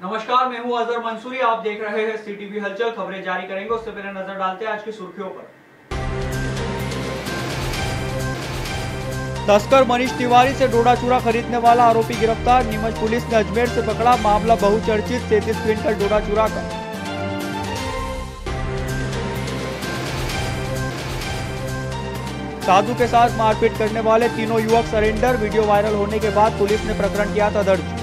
नमस्कार, मैं हूं अजहर मंसूरी। आप देख रहे हैं सीटीवी हलचल। खबरें जारी करेंगे उससे पहले नजर डालते हैं आज की सुर्खियों पर। तस्कर मनीष तिवारी से डोडा चूरा खरीदने वाला आरोपी गिरफ्तार। नीमच पुलिस ने अजमेर से पकड़ा मामला बहुचर्चित 33 क्विंटल डोडा चूरा का। साधु के साथ मारपीट करने वाले तीनों युवक सरेंडर। वीडियो वायरल होने के बाद पुलिस ने प्रकरण किया था दर्ज।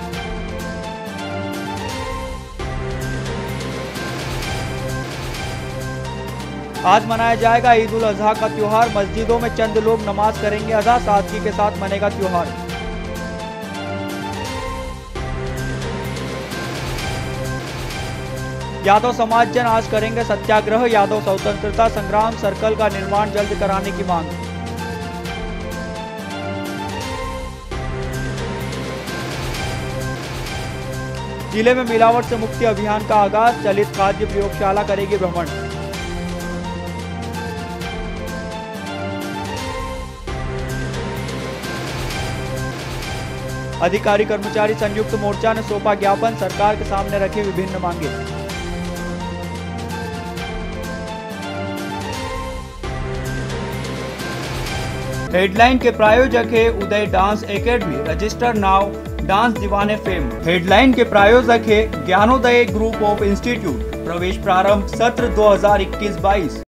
आज मनाया जाएगा ईद उल अजहा का त्योहार। मस्जिदों में चंद लोग नमाज करेंगे अदा। सादगी के साथ मनेगा त्योहार। यादव समाज जन आज करेंगे सत्याग्रह। यादव स्वतंत्रता संग्राम सर्कल का निर्माण जल्द कराने की मांग। जिले में मिलावट से मुक्ति अभियान का आगाज। चलित खाद्य प्रयोगशाला करेगी भ्रमण। अधिकारी कर्मचारी संयुक्त मोर्चा ने सौंपा ज्ञापन। सरकार के सामने रखी विभिन्न मांगे। हेडलाइन के प्रायोजक है Uday dance academy. Register now dance Deewane fame. Headline के प्रायोजक है ज्ञानोदय ग्रुप ऑफ इंस्टीट्यूट। प्रवेश प्रारंभ सत्र 2021-22।